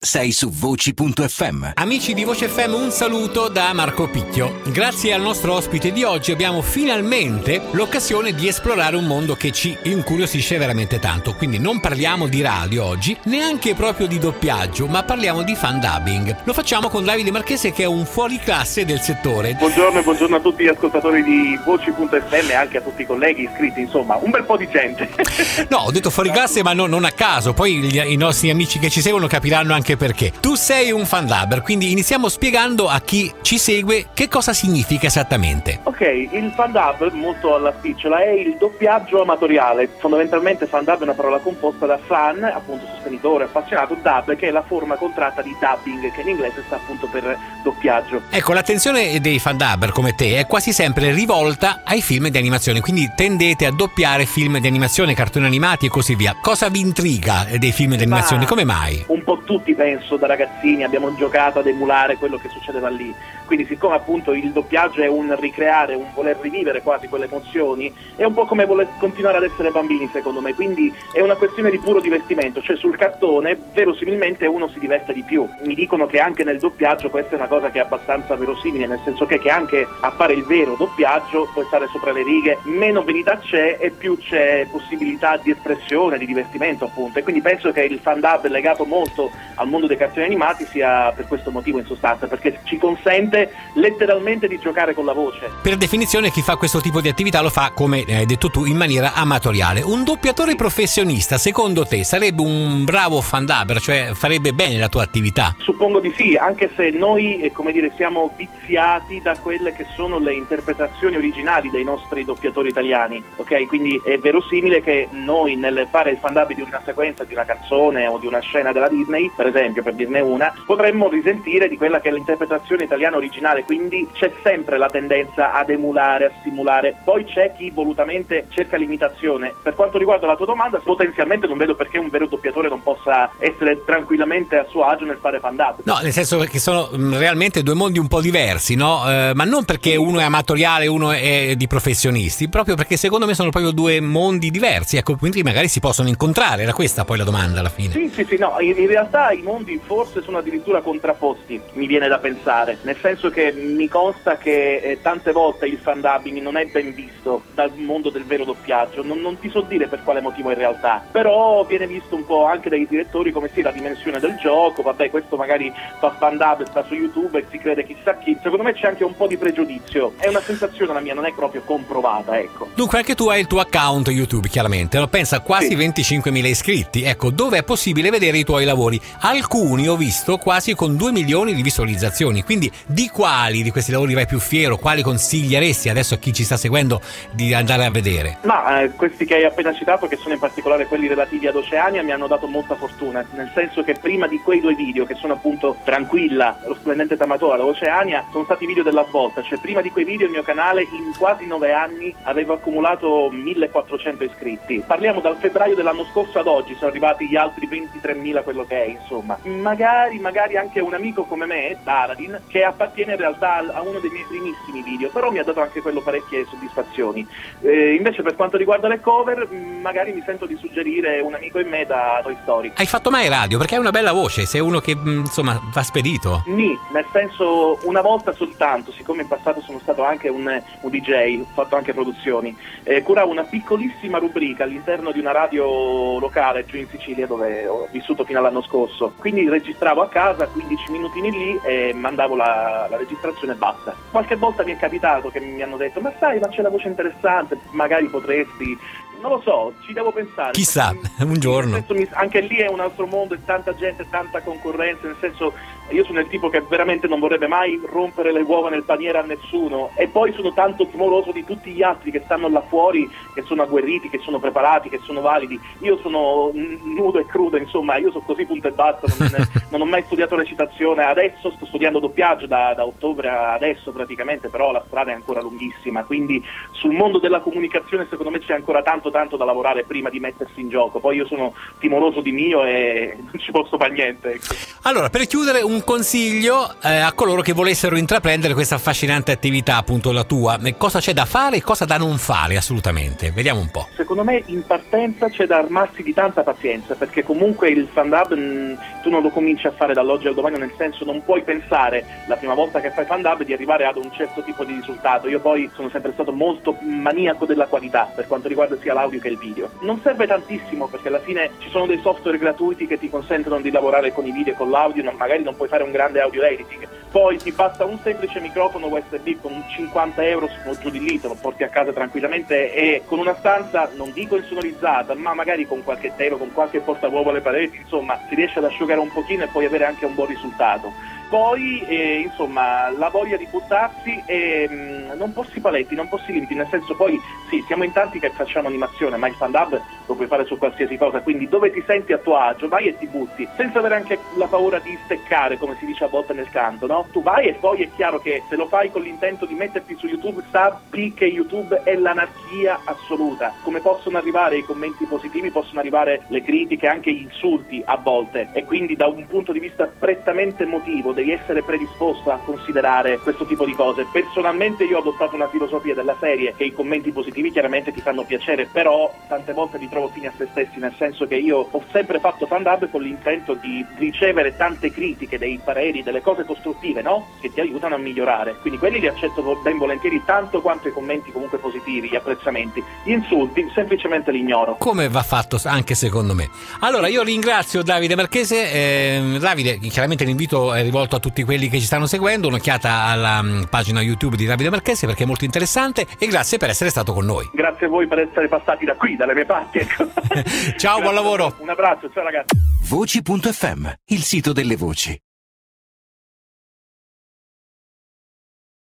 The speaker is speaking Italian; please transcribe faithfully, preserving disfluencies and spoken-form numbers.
sei su Voci punto effe emme. Amici di Voce effe emme, un saluto da Marco Picchio. Grazie al nostro ospite di oggi abbiamo finalmente l'occasione di esplorare un mondo che ci incuriosisce veramente tanto. Quindi non parliamo di radio oggi, neanche proprio di doppiaggio, ma parliamo di fan dubbing. Lo facciamo con Davide Marchese, che è un fuoriclasse del settore. Buongiorno e buongiorno a tutti gli ascoltatori di Voci punto effe emme e anche a tutti i colleghi iscritti, insomma, un bel po' di gente. No, ho detto fuoriclasse, ma no, non a caso. Poi gli, i nostri amici che ci seguono capiranno anche perché. Tu sei un fan dubber, quindi iniziamo spiegando a chi ci segue che cosa significa esattamente. Ok, il fan dub, molto alla spicciola, è il doppiaggio amatoriale. Fondamentalmente fan dub è una parola composta da fan, appunto sostenitore, appassionato, dub, che è la forma contratta di dubbing, che in inglese sta appunto per doppiaggio. Ecco, l'attenzione dei fan dubber come te è quasi sempre rivolta ai film di animazione, quindi tendete a doppiare film di animazione, cartoni animati e così via. Cosa vi intriga dei film di animazione? Ma come mai? Un po' tutti, penso, da ragazzini abbiamo giocato ad emulare quello che succedeva lì. Quindi siccome appunto il doppiaggio è un ricreare, un voler rivivere quasi quelle emozioni, è un po' come voler continuare ad essere bambini, secondo me, quindi è una questione di puro divertimento, cioè sul cartone verosimilmente uno si diverte di più. Mi dicono che anche nel doppiaggio questa è una cosa che è abbastanza verosimile, nel senso che, che anche a fare il vero doppiaggio puoi stare sopra le righe, meno verità c'è e più c'è possibilità di espressione, di divertimento appunto, e quindi penso che il fan dub legato molto al mondo dei cartoni animati sia per questo motivo in sostanza, perché ci consente letteralmente di giocare con la voce. Per definizione chi fa questo tipo di attività lo fa, come hai detto tu, in maniera amatoriale. Un doppiatore professionista, secondo te, sarebbe un bravo fan dubber, cioè farebbe bene la tua attività? Suppongo di sì, anche se noi, eh, come dire, siamo viziati da quelle che sono le interpretazioni originali dei nostri doppiatori italiani, ok? Quindi è verosimile che noi nel fare il fan dub di una sequenza, di una canzone o di una scena della Disney, per esempio, per dirne una, potremmo risentire di quella che è l'interpretazione italiana originale, quindi c'è sempre la tendenza ad emulare, a simulare. Poi c'è chi volutamente cerca l'imitazione. Per quanto riguarda la tua domanda, potenzialmente non vedo perché un vero doppiatore non possa essere tranquillamente a suo agio nel fare fan dub. No, nel senso che sono realmente due mondi un po' diversi, no? Eh, ma non perché uno è amatoriale e uno è di professionisti, proprio perché secondo me sono proprio due mondi diversi, ecco, quindi magari si possono incontrare. Era questa poi la domanda alla fine. Sì, sì, sì, no, in, in realtà i mondi forse sono addirittura contrapposti, mi viene da pensare, nel senso che mi consta che eh, tante volte il fan dubbing non è ben visto dal mondo del vero doppiaggio, non, non ti so dire per quale motivo in realtà, però viene visto un po' anche dai direttori come sia la dimensione del gioco, vabbè questo magari fa fan dub, sta su YouTube e si crede chissà chi. Secondo me c'è anche un po' di pregiudizio, è una sensazione la mia, non è proprio comprovata, ecco. Dunque anche tu hai il tuo account YouTube, chiaramente, no? Pensa a quasi sì. venticinquemila iscritti, ecco, dove è possibile vedere i tuoi lavori. Alcuni ho visto quasi con due milioni di visualizzazioni, quindi di quali di questi lavori vai più fiero? Quali consiglieresti adesso a chi ci sta seguendo di andare a vedere? Ma eh, questi che hai appena citato, che sono in particolare quelli relativi ad Oceania, mi hanno dato molta fortuna, nel senso che prima di quei due video, che sono appunto Tranquilla, Lo splendente Tamatoa, Oceania, sono stati video della svolta, cioè prima di quei video il mio canale in quasi nove anni aveva accumulato millequattrocento iscritti. Parliamo dal febbraio dell'anno scorso ad oggi, sono arrivati gli altri ventitremila, quello che è, insomma. Magari, magari anche un amico come me, Baradin, che appartiene in realtà a uno dei miei primissimi video, però mi ha dato anche quello parecchie soddisfazioni. Eh, invece per quanto riguarda le cover, magari mi sento di suggerire Un amico in me da Toy Story. Hai fatto mai radio? Perché hai una bella voce, sei uno che insomma va spedito. Nì, nel senso una volta soltanto, siccome in passato sono stato anche un, un D J, ho fatto anche produzioni, eh, curavo una piccolissima rubrica all'interno di una radio locale giù in Sicilia dove ho vissuto fino all'anno scorso, quindi registravo a casa quindici minutini lì e mandavo la, la registrazione e basta. Qualche volta mi è capitato che mi hanno detto ma sai, ma c'è la voce interessante, magari potresti, non lo so, ci devo pensare. Chissà, un giorno. Nel senso, anche lì è un altro mondo, è tanta gente, tanta concorrenza, nel senso io sono il tipo che veramente non vorrebbe mai rompere le uova nel paniere a nessuno, e poi sono tanto timoroso di tutti gli altri che stanno là fuori, che sono agguerriti, che sono preparati, che sono validi. Io sono nudo e crudo, insomma, io sono così punto e basta, non, non ho mai studiato recitazione, adesso sto studiando doppiaggio da, da ottobre a adesso praticamente, però la strada è ancora lunghissima, quindi sul mondo della comunicazione secondo me c'è ancora tanto tanto da lavorare prima di mettersi in gioco. Poi io sono timoroso di mio e non ci posso fare niente. Allora, per chiudere, un consiglio eh, a coloro che volessero intraprendere questa affascinante attività, appunto la tua. Cosa c'è da fare e cosa da non fare assolutamente? Vediamo un po'. Secondo me in partenza c'è da armarsi di tanta pazienza, perché comunque il FanDub mh, tu non lo cominci a fare dall'oggi al domani, nel senso non puoi pensare la prima volta che fai FanDub di arrivare ad un certo tipo di risultato. Io poi sono sempre stato molto maniaco della qualità per quanto riguarda sia l'audio che il video. Non serve tantissimo, perché alla fine ci sono dei software gratuiti che ti consentono di lavorare con i video e con l'audio, non, magari non puoi fare un grande audio editing, poi ti basta un semplice microfono U S B con cinquanta euro o giù di lì, te lo porti a casa tranquillamente, e con una stanza non dico insonorizzata, ma magari con qualche telo, con qualche portavoce alle pareti, insomma si riesce ad asciugare un pochino e poi avere anche un buon risultato. Poi eh, insomma la voglia di buttarsi e mh, non posti paletti, non posti limiti, nel senso, poi sì, siamo in tanti che facciamo animazione, ma il FanDub lo puoi fare su qualsiasi cosa, quindi dove ti senti a tuo agio vai e ti butti, senza avere anche la paura di steccare, come si dice a volte nel canto, no? Tu vai e poi è chiaro che se lo fai con l'intento di metterti su YouTube, sappi che YouTube è l'anarchia assoluta. Come possono arrivare i commenti positivi, possono arrivare le critiche, anche gli insulti a volte, e quindi da un punto di vista prettamente emotivo devi essere predisposto a considerare questo tipo di cose. Personalmente io ho adottato una filosofia della serie che i commenti positivi chiaramente ti fanno piacere, però tante volte li trovo fini a se stessi, nel senso che io ho sempre fatto FanDub con l'intento di ricevere tante critiche, dei pareri, delle cose costruttive, no? Che ti aiutano a migliorare, quindi quelli li accetto ben volentieri, tanto quanto i commenti comunque positivi, gli apprezzamenti. Gli insulti semplicemente li ignoro, come va fatto anche secondo me. Allora io ringrazio Davide Marchese. eh, Davide, chiaramente l'invito è rivolto a tutti quelli che ci stanno seguendo, un'occhiata alla um, pagina YouTube di Davide Marchese perché è molto interessante, e grazie per essere stato con noi. Grazie a voi per essere passati da qui, dalle mie parti. Ciao, buon lavoro. Un abbraccio, ciao ragazzi. Voci punto effe emme, il sito delle voci.